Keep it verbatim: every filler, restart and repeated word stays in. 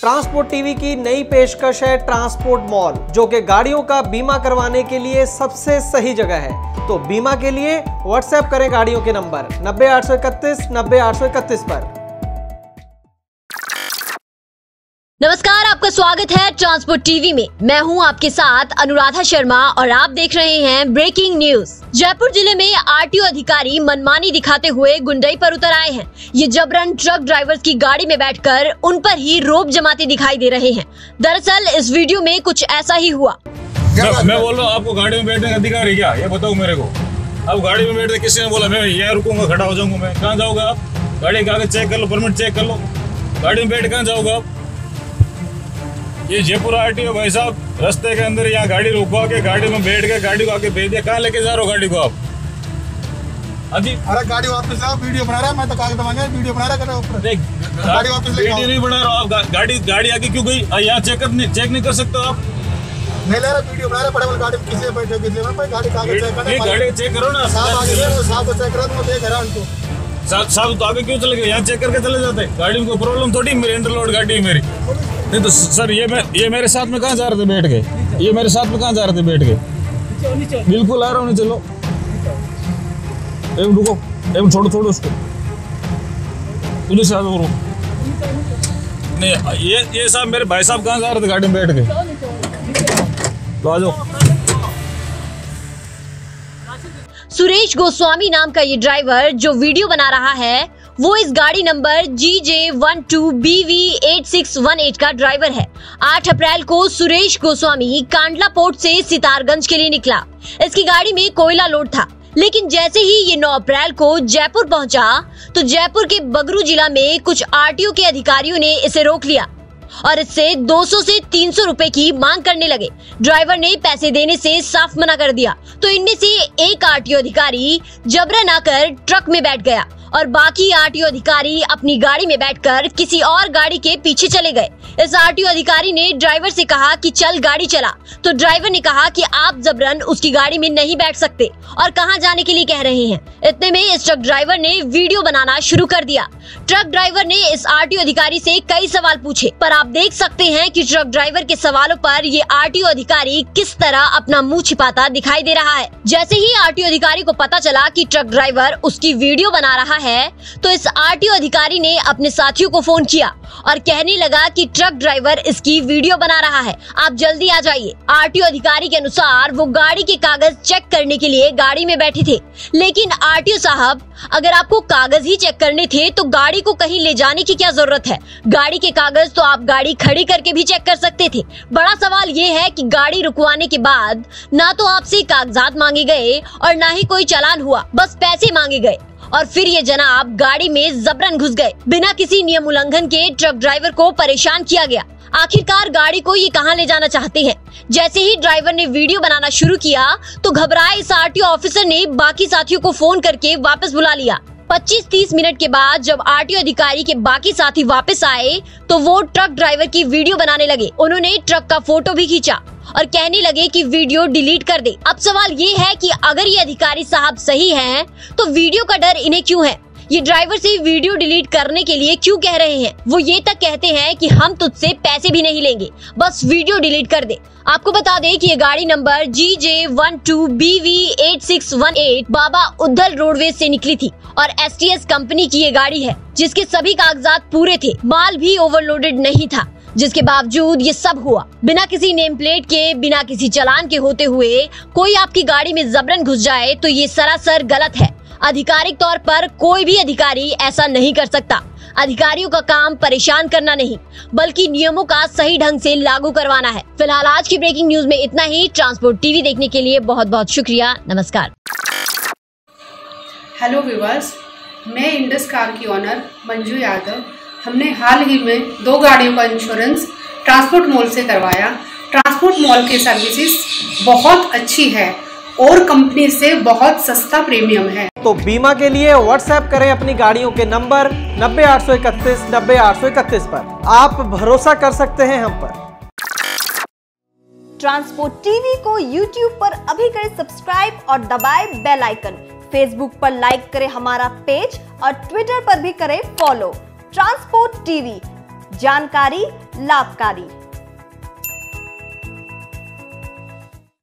Transport TV की नई पेशकश है ट्रांसपोर्ट मॉल, जो कि गाड़ियों का बीमा करवाने के लिए सबसे सही जगह है। तो बीमा के लिए व्हाट्सएप करें गाड़ियों के नंबर नब्बे आठ सौ इकतीस नब्बे आठ सौ इकतीस पर। नमस्कार, आपका स्वागत है ट्रांसपोर्ट टीवी में। मैं हूं आपके साथ अनुराधा शर्मा और आप देख रहे हैं ब्रेकिंग न्यूज। जयपुर जिले में आरटीओ अधिकारी मनमानी दिखाते हुए गुंडई पर उतर आए हैं। ये जबरन ट्रक ड्राइवर्स की गाड़ी में बैठकर उन पर ही रोब जमाते दिखाई दे रहे हैं। दरअसल इस वीडियो में कुछ ऐसा ही हुआ। मैं, मैं बोल रहा हूँ, आपको गाड़ी में बैठने का अधिकार है क्या? ये बताओ मेरे को। अब गाड़ी में बैठते किसी ने बोला मैं यहाँ रुकूंगा, खड़ा हो जाऊंगा। मैं कहाँ जाऊंगा? आप गाड़ी का कागज चेक कर लो, परमिट चेक कर लो। गाड़ी में बैठ कहाँ जाओगे आप? ये जयपुर आरटीओ भाई साहब रास्ते के अंदर यहाँ गाड़ी रुकवा के गाड़ी में बैठ के गाड़ी को आके भेज दिया। कहाँ लेके जा रहे हो गाड़ी को आप? अभी अरे गाड़ी वापस लाओ, वीडियो बना रहा है। मैं तो कागज मांगे, वीडियो बना रहा है। देख गाड़ी वापस ले, वीडियो नहीं बना रहा हूँ आप। गाड़ी गाड़ी आगे क्यों गई? यहाँ चेक कर चेक नहीं कर सकते हो आप? नहीं ले रहा, वीडियो बना रहा है। बड़े गाड़ी में किसी बैठे किसी में गाड़ी कागज चेक करना। गाड़ी चेक करो ना, साहब आगे साहब को चेक करा तो मैं देख रहा उनको। साहब साहब तो आगे क्यों चले गए? यहाँ चेक करके चले जाते। गाड़ी में कोई प्रॉब्लम थोड़ी, मेरी अंडरलोड गाड़ी है मेरी। नहीं तो सर ये मैं ये मेरे साथ में कहाँ जा रहे थे बैठ के? ये मेरे साथ में कहाँ जा रहे थे बैठ के? बिल्कुल आ रहा हूँ, नहीं चलो एक रुको, एक छोड़ो छोड़ो उसको, पुलिस साहब करो। नहीं ये ये साहब मेरे भाई साहब कहाँ जा रहे थे गाड़ी में बैठ के? तो आ जाओ। सुरेश गोस्वामी नाम का ये ड्राइवर जो वीडियो बना रहा है वो इस गाड़ी number G J one two B V eight six one eight का ड्राइवर है। आठ अप्रैल को सुरेश गोस्वामी कांडला पोर्ट से सितारगंज के लिए निकला। इसकी गाड़ी में कोयला लोड था, लेकिन जैसे ही ये नौ अप्रैल को जयपुर पहुंचा तो जयपुर के बगरू जिला में कुछ आरटीओ के अधिकारियों ने इसे रोक लिया और इससे दो सौ से तीन सौ रुपए की मांग करने लगे। ड्राइवर ने पैसे देने से साफ मना कर दिया तो इनमें से एक आरटीओ अधिकारी जबरन आकर ट्रक में बैठ गया और बाकी आरटीओ अधिकारी अपनी गाड़ी में बैठकर किसी और गाड़ी के पीछे चले गए। इस आरटीओ अधिकारी ने ड्राइवर से कहा कि चल गाड़ी चला, तो ड्राइवर ने कहा कि आप जबरन उसकी गाड़ी में नहीं बैठ सकते और कहां जाने के लिए कह रहे हैं। इतने में इस ट्रक ड्राइवर ने वीडियो बनाना शुरू कर दिया। ट्रक ड्राइवर ने इस आरटीओ अधिकारी से कई सवाल पूछे, पर आप देख सकते हैं कि ट्रक ड्राइवर के सवालों पर ये आरटीओ अधिकारी किस तरह अपना मुंह छिपाता दिखाई दे रहा है। जैसे ही आरटीओ अधिकारी को पता चला कि ट्रक ड्राइवर उसकी वीडियो बना रहा है तो इस आरटीओ अधिकारी ने अपने साथियों को फोन किया और कहने लगा कि ट्रक ड्राइवर इसकी वीडियो बना रहा है, आप जल्दी आ जाइए। आरटीओ अधिकारी के अनुसार वो गाड़ी के कागज चेक करने के लिए गाड़ी में बैठे थे, लेकिन आरटीओ साहब अगर आपको कागज ही चेक करने थे तो गाड़ी को कहीं ले जाने की क्या जरूरत है? गाड़ी के कागज तो आप गाड़ी खड़ी करके भी चेक कर सकते थे। बड़ा सवाल ये है कि गाड़ी रुकवाने के बाद ना तो आपसे कागजात मांगे गए और ना ही कोई चालान हुआ, बस पैसे मांगे गए और फिर ये जनाब गाड़ी में जबरन घुस गए। बिना किसी नियम उल्लंघन के ट्रक ड्राइवर को परेशान किया गया। आखिरकार गाड़ी को ये कहां ले जाना चाहते हैं? जैसे ही ड्राइवर ने वीडियो बनाना शुरू किया तो घबराए इस आरटीओ ऑफिसर ने बाकी साथियों को फोन करके वापस बुला लिया। पच्चीस तीस मिनट के बाद जब आरटीओ अधिकारी के बाकी साथी वापस आए तो वो ट्रक ड्राइवर की वीडियो बनाने लगे। उन्होंने ट्रक का फोटो भी खींचा और कहने लगे कि वीडियो डिलीट कर दे। अब सवाल ये है कि अगर ये अधिकारी साहब सही हैं, तो वीडियो का डर इन्हें क्यों है? ये ड्राइवर से वीडियो डिलीट करने के लिए क्यों कह रहे हैं? वो ये तक कहते हैं कि हम तुझसे पैसे भी नहीं लेंगे, बस वीडियो डिलीट कर दे। आपको बता दें कि ये गाड़ी number G J one two B V eight six one eight बाबा उद्धल रोडवेज से निकली थी और एस टी एस कंपनी की ये गाड़ी है, जिसके सभी कागजात पूरे थे, माल भी ओवरलोडेड नहीं था। जिसके बावजूद ये सब हुआ। बिना किसी नेम प्लेट के, बिना किसी चालान के होते हुए कोई आपकी गाड़ी में जबरन घुस जाए तो ये सरासर गलत है। आधिकारिक तौर पर कोई भी अधिकारी ऐसा नहीं कर सकता। अधिकारियों का काम परेशान करना नहीं, बल्कि नियमों का सही ढंग से लागू करवाना है। फिलहाल आज की ब्रेकिंग न्यूज में इतना ही। ट्रांसपोर्ट टीवी देखने के लिए बहुत बहुत शुक्रिया। नमस्कार। हेलो व्यूअर्स, मैं इंडस कार की ओनर मंजू यादव। हमने हाल ही में दो गाड़ियों का इंश्योरेंस ट्रांसपोर्ट मॉल से करवाया। ट्रांसपोर्ट मॉल की सर्विसेज बहुत अच्छी है और कंपनी से बहुत सस्ता प्रीमियम है। तो बीमा के लिए व्हाट्सएप करें अपनी गाड़ियों के नंबर नब्बे आठ सौ इकतीस नब्बे आठ सौ इकतीस पर। आप भरोसा कर सकते हैं हम पर। ट्रांसपोर्ट टीवी को यूट्यूब पर अभी करें सब्सक्राइब और दबाएं बेल आइकन। फेसबुक पर लाइक करें हमारा पेज और ट्विटर पर भी करें फॉलो। ट्रांसपोर्ट टीवी, जानकारी लाभकारी।